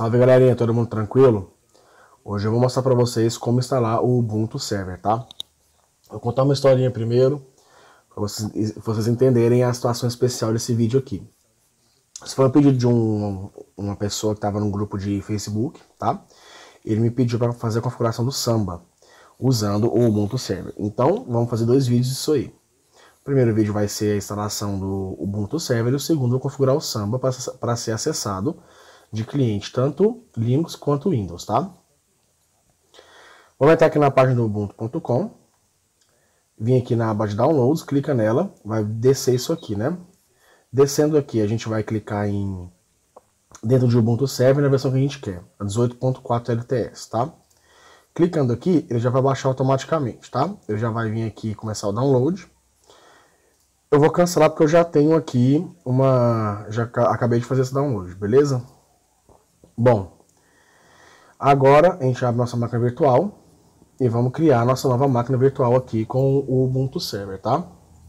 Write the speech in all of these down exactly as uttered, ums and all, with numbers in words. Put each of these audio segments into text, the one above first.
Salve galerinha, todo mundo tranquilo? Hoje eu vou mostrar para vocês como instalar o Ubuntu Server, tá? Vou contar uma historinha primeiro, para vocês, vocês entenderem a situação especial desse vídeo aqui. Esse foi um pedido de um, uma pessoa que estava num grupo de Facebook, tá? Ele me pediu para fazer a configuração do Samba, usando o Ubuntu Server. Então, vamos fazer dois vídeos disso aí. O primeiro vídeo vai ser a instalação do Ubuntu Server e o segundo eu vou configurar o Samba para ser acessado de cliente, tanto Linux quanto Windows, tá? Vamos entrar aqui na página do ubuntu ponto com, vim aqui na aba de downloads, clica nela, vai descer isso aqui, né? Descendo aqui, a gente vai clicar em dentro de Ubuntu Server na versão que a gente quer, a dezoito ponto quatro L T S, tá? Clicando aqui, ele já vai baixar automaticamente, tá? Ele já vai vir aqui e começar o download. Eu vou cancelar porque eu já tenho aqui uma... já acabei de fazer esse download, beleza? Bom, agora a gente abre nossa máquina virtual e vamos criar nossa nova máquina virtual aqui com o Ubuntu Server, tá?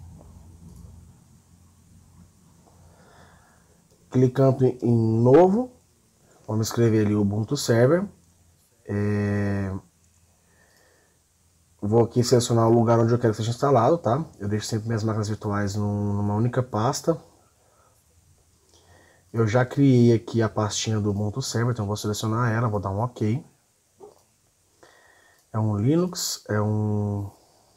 Clicando em novo, vamos escrever ali Ubuntu Server. É... Vou aqui selecionar o lugar onde eu quero que seja instalado, tá? Eu deixo sempre minhas máquinas virtuais numa única pasta. Eu já criei aqui a pastinha do Ubuntu Server, então vou selecionar ela, vou dar um OK. É um Linux, é um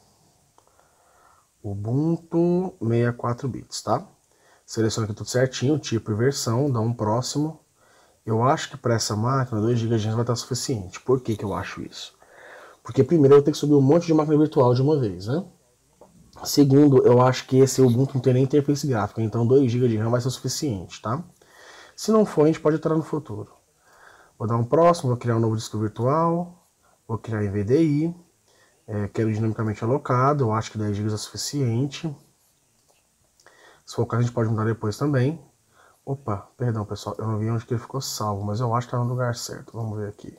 Ubuntu sessenta e quatro bits, tá? Seleciono aqui tudo certinho, tipo e versão, dá um próximo. Eu acho que para essa máquina dois gigas de RAM vai estar suficiente. Por que que eu acho isso? Porque primeiro eu tenho que subir um monte de máquina virtual de uma vez, né? Segundo, eu acho que esse Ubuntu não tem nem interface gráfica, então dois gigas de RAM vai ser o suficiente, tá? Se não for, a gente pode entrar no futuro. Vou dar um próximo, vou criar um novo disco virtual, vou criar em V D I, é, quero dinamicamente alocado, eu acho que dez gigas é suficiente. Se for o caso, a gente pode mudar depois também. Opa, perdão pessoal, eu não vi onde que ele ficou salvo, mas eu acho que está no lugar certo. Vamos ver aqui.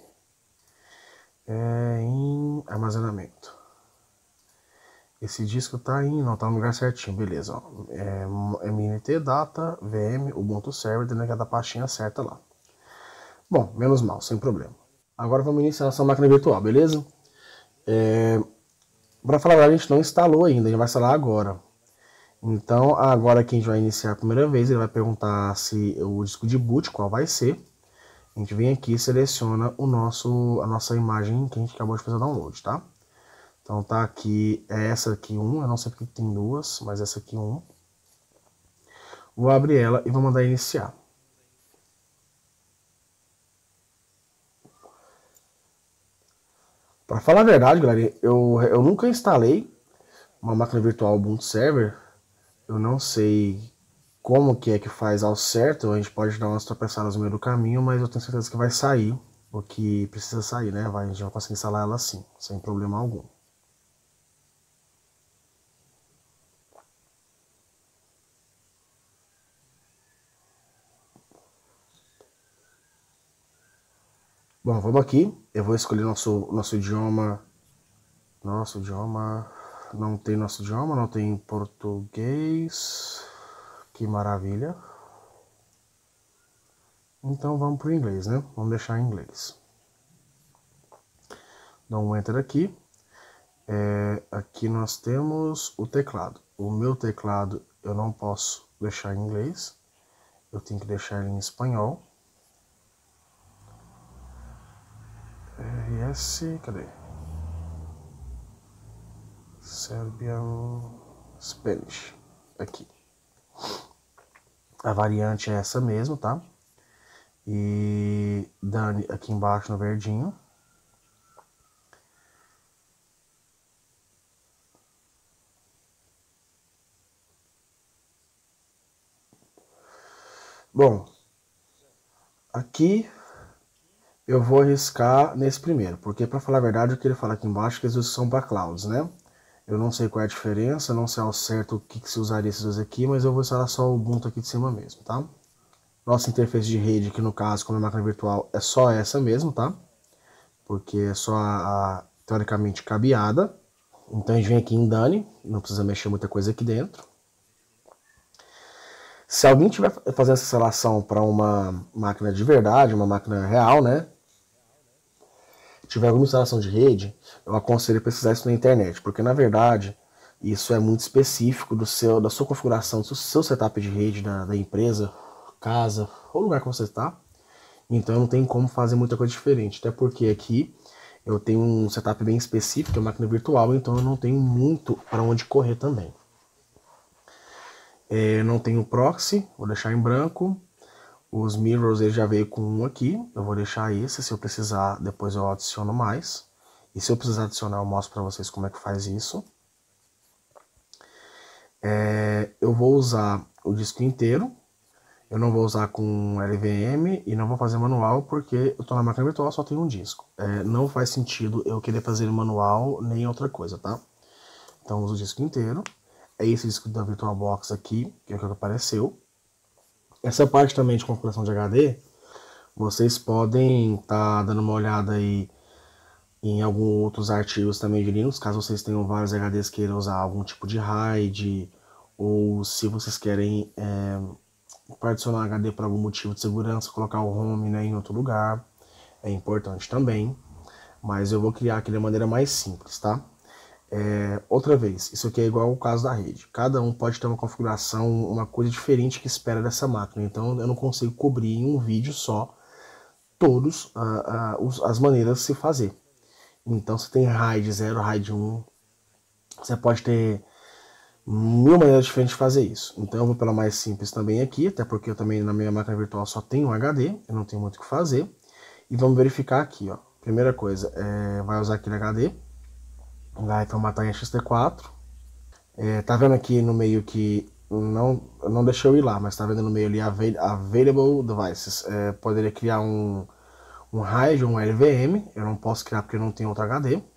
É em armazenamento. Esse disco tá em... não, tá no lugar certinho, beleza. Ó. É M N T, data, V M, Ubuntu Server, dentro da pastinha certa lá. Bom, menos mal, sem problema. Agora vamos iniciar nossa máquina virtual, beleza? É... Para falar a verdade, a gente não instalou ainda, a gente vai instalar agora. Então, agora que a gente vai iniciar a primeira vez, ele vai perguntar se o disco de boot, qual vai ser. A gente vem aqui e seleciona o nosso, a nossa imagem que a gente acabou de fazer o download, tá? Então tá aqui, é essa aqui um, eu não sei porque tem duas, mas essa aqui um. Vou abrir ela e vou mandar iniciar. Para falar a verdade, galera, eu, eu nunca instalei uma máquina virtual Ubuntu Server. Eu não sei como que é que faz ao certo, a gente pode dar umas tropeçadas no meio do caminho, mas eu tenho certeza que vai sair o que precisa sair, né? Vai, a gente vai conseguir instalar ela assim, sem problema algum. Bom, vamos aqui, eu vou escolher nosso, nosso idioma, nosso idioma, não tem nosso idioma, não tem português, que maravilha. Então vamos para o inglês, né? Vamos deixar em inglês. Dá um enter aqui. É, aqui nós temos o teclado. O meu teclado eu não posso deixar em inglês. Eu tenho que deixar ele em espanhol. R S, cadê? Serbian Spanish. Aqui. A variante é essa mesmo, tá? E Dani aqui embaixo no verdinho. Bom, aqui eu vou arriscar nesse primeiro, porque para falar a verdade o que ele fala aqui embaixo é que eles são para clouds, né? Eu não sei qual é a diferença, não sei ao certo o que, que se usaria esses dois aqui, mas eu vou instalar só o Ubuntu aqui de cima mesmo, tá? Nossa interface de rede, que no caso, como é máquina virtual, é só essa mesmo, tá? Porque é só a, a teoricamente cabeada. Então a gente vem aqui em Dani, não precisa mexer muita coisa aqui dentro. Se alguém estiver fazendo essa instalação para uma máquina de verdade, uma máquina real, né? Tiver alguma instalação de rede, eu aconselho pesquisar isso na internet, porque na verdade isso é muito específico do seu, da sua configuração, do seu setup de rede da, da empresa, casa ou lugar que você está. Então não tem como fazer muita coisa diferente, até porque aqui eu tenho um setup bem específico, que é máquina virtual, então eu não tenho muito para onde correr também. É, não tenho proxy, vou deixar em branco. Os mirrors ele já veio com um aqui, eu vou deixar esse, se eu precisar depois eu adiciono mais. E se eu precisar adicionar eu mostro para vocês como é que faz isso. É, eu vou usar o disco inteiro, eu não vou usar com L V M e não vou fazer manual porque eu estou na máquina virtual, só tenho um disco. É, não faz sentido eu querer fazer manual nem outra coisa, tá? Então eu uso o disco inteiro. É esse disco da VirtualBox aqui, que é o que apareceu. Essa parte também de configuração de H D, vocês podem estar tá dando uma olhada aí em alguns outros artigos também de Linux, caso vocês tenham vários H Ds que queiram usar algum tipo de RAID, ou se vocês querem é, particionar H D por algum motivo de segurança, colocar o home, né, em outro lugar, é importante também, mas eu vou criar aqui de maneira mais simples, tá? É, outra vez, isso aqui é igual ao caso da rede. Cada um pode ter uma configuração, uma coisa diferente que espera dessa máquina. Então eu não consigo cobrir em um vídeo só todas uh, uh, as maneiras de se fazer. Então você tem RAID zero, RAID um. Você pode ter mil maneiras diferentes de fazer isso. Então eu vou pela mais simples também aqui, até porque eu também na minha máquina virtual só tenho um H D, eu não tenho muito o que fazer. E vamos verificar aqui, ó. Primeira coisa, é, vai usar aquele H D. Vai formatar em X T quatro. É, tá vendo aqui no meio que não, não deixou eu ir lá, mas tá vendo no meio ali Available Devices. É, poderia criar um, um RAID ou um L V M. Eu não posso criar porque eu não tenho outro H D.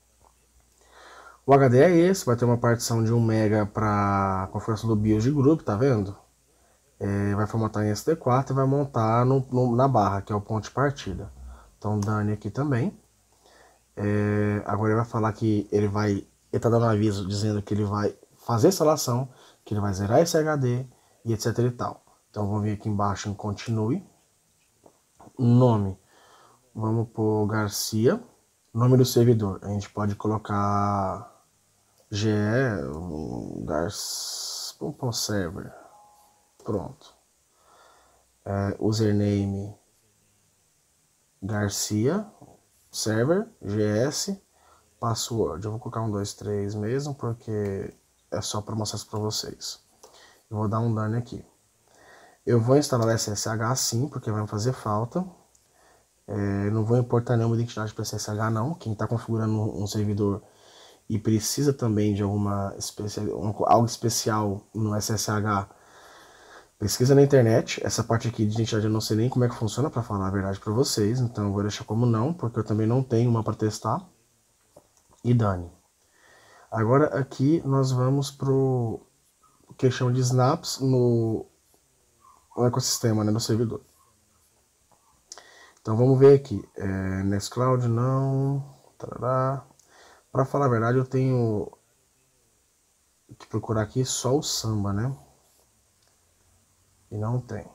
O H D é esse, vai ter uma partição de um mega para configuração do BIOS de grupo, tá vendo? É, vai formatar em S T quatro e vai montar no, no, na barra, que é o ponto de partida. Então dane aqui também. É, agora ele vai falar que ele vai, ele tá dando um aviso dizendo que ele vai fazer a instalação, que ele vai zerar esse H D e etc e tal. Então vamos vir aqui embaixo em continue. Nome, vamos por Garcia. Nome do servidor, a gente pode colocar G E Garcia, vamos por server. Pronto. É, username Garcia. Server, G S, password. Eu vou colocar um, dois, três mesmo, porque é só para mostrar isso para vocês. Eu vou dar um done aqui. Eu vou instalar S S H sim, porque vai me fazer falta. É, não vou importar nenhuma identidade para S S H não. Quem está configurando um servidor e precisa também de alguma especial, algo especial no S S H, pesquisa na internet. Essa parte aqui de identidade eu não sei nem como é que funciona, para falar a verdade para vocês. Então eu vou deixar como não, porque eu também não tenho uma para testar. E dane. Agora aqui nós vamos pro que chama de snaps no, no ecossistema, né, do servidor. Então vamos ver aqui. É, Nextcloud não. Para falar a verdade eu tenho que procurar aqui só o Samba, né? E não tem.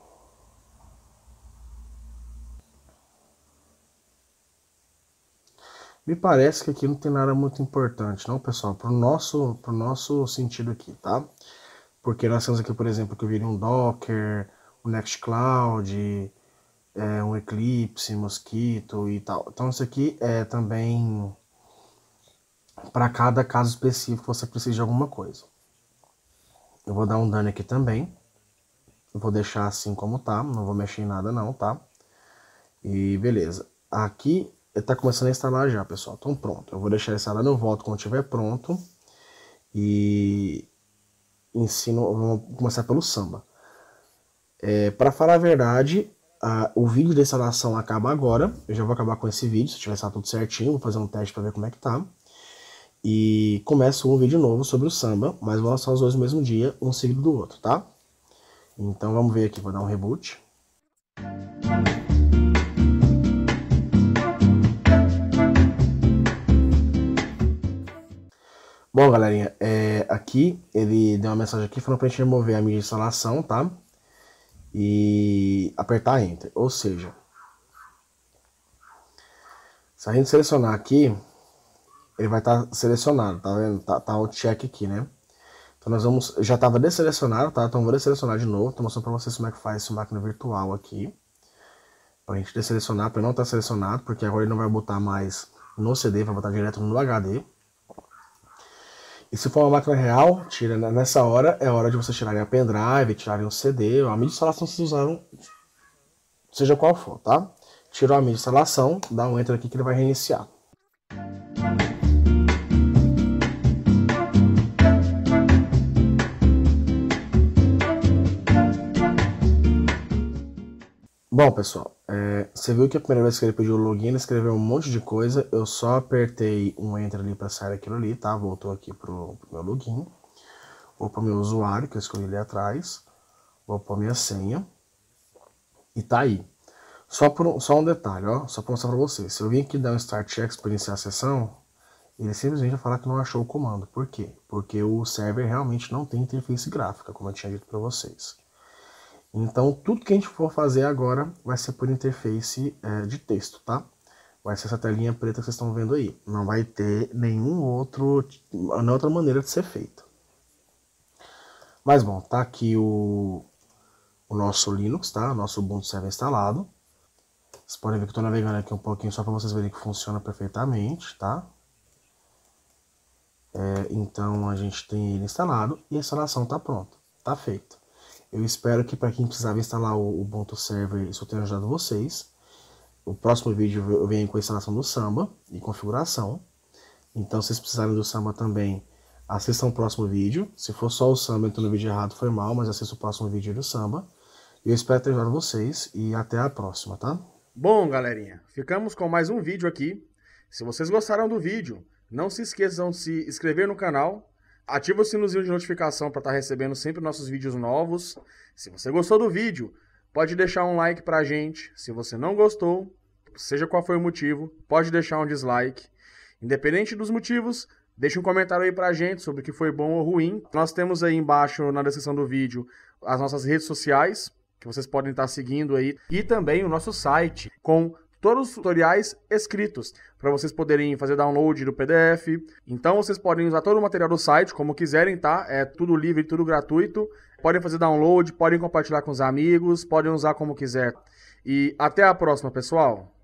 Me parece que aqui não tem nada muito importante, não, pessoal, para o nosso, pro nosso sentido aqui, tá? Porque nós temos aqui, por exemplo, que eu viria um Docker, um Nextcloud, é, um Eclipse, Mosquito e tal. Então isso aqui é também para cada caso específico você precisa de alguma coisa. Eu vou dar um done aqui também. Vou deixar assim como tá, não vou mexer em nada não, tá? E beleza. Aqui ele tá começando a instalar já, pessoal. Então pronto, eu vou deixar ele instalando, eu volto quando estiver pronto. E ensino, vamos começar pelo Samba. É, para falar a verdade, a, o vídeo da instalação acaba agora. Eu já vou acabar com esse vídeo, se tiver estado tudo certinho, vou fazer um teste para ver como é que tá. E começo um vídeo novo sobre o Samba, mas vou lançar os dois no mesmo dia, um seguido do outro, tá? Então vamos ver aqui, vou dar um reboot. Bom, galerinha, é, aqui ele deu uma mensagem aqui falando pra gente remover a mídia de instalação, tá? e apertar Enter. Ou seja, se a gente selecionar aqui, ele vai estar tá selecionado, tá vendo? Tá, tá o check aqui, né? Então nós vamos, já estava desselecionado, tá? Então vou desselecionar de novo, tô mostrando para vocês como é que faz essa máquina virtual aqui. Pra gente desselecionar, para não estar tá selecionado, porque agora ele não vai botar mais no C D, vai botar direto no H D. E se for uma máquina real, tira nessa hora, é hora de você tirarem a pendrive, tirarem o C D, a mídia de instalação que vocês usaram, seja qual for, tá? Tirou a mídia de instalação, dá um Enter aqui que ele vai reiniciar. Bom, pessoal, é, você viu que a primeira vez que ele pediu o login, ele escreveu um monte de coisa, eu só apertei um Enter ali para sair aquilo ali, tá? Voltou aqui pro, pro meu login, vou para o meu usuário, que eu escolhi ali atrás, vou para minha senha, e tá aí. Só, por um, só um detalhe, ó, só para mostrar para vocês, se eu vim aqui dar um Start Checks para iniciar a sessão, ele simplesmente vai falar que não achou o comando. Por quê? Porque o server realmente não tem interface gráfica, como eu tinha dito para vocês. Então, tudo que a gente for fazer agora vai ser por interface é, de texto, tá? Vai ser essa telinha preta que vocês estão vendo aí. Não vai ter nenhum outro, nenhuma outra maneira de ser feito. Mas, bom, tá aqui o, o nosso Linux, tá? O nosso Ubuntu server instalado. Vocês podem ver que eu estou navegando aqui um pouquinho só para vocês verem que funciona perfeitamente, tá? É, então, a gente tem ele instalado e a instalação tá pronta, tá feita. Eu espero que para quem precisava instalar o Ubuntu Server, isso tenha ajudado vocês. O próximo vídeo eu venho com a instalação do Samba e configuração. Então, se vocês precisarem do Samba também, assistam o próximo vídeo. Se for só o Samba, então no vídeo errado foi mal, mas assista o próximo vídeo do Samba. Eu espero ter ajudado vocês e até a próxima, tá? Bom, galerinha, ficamos com mais um vídeo aqui. Se vocês gostaram do vídeo, não se esqueçam de se inscrever no canal. Ativa o sininho de notificação para estar recebendo sempre nossos vídeos novos. Se você gostou do vídeo, pode deixar um like pra gente. Se você não gostou, seja qual for o motivo, pode deixar um dislike. Independente dos motivos, deixa um comentário aí pra gente sobre o que foi bom ou ruim. Nós temos aí embaixo na descrição do vídeo as nossas redes sociais, que vocês podem estar seguindo aí. E também o nosso site, com todos os tutoriais escritos, para vocês poderem fazer download do P D F. Então vocês podem usar todo o material do site, como quiserem, tá? É tudo livre, tudo gratuito. Podem fazer download, podem compartilhar com os amigos, podem usar como quiser. E até a próxima, pessoal!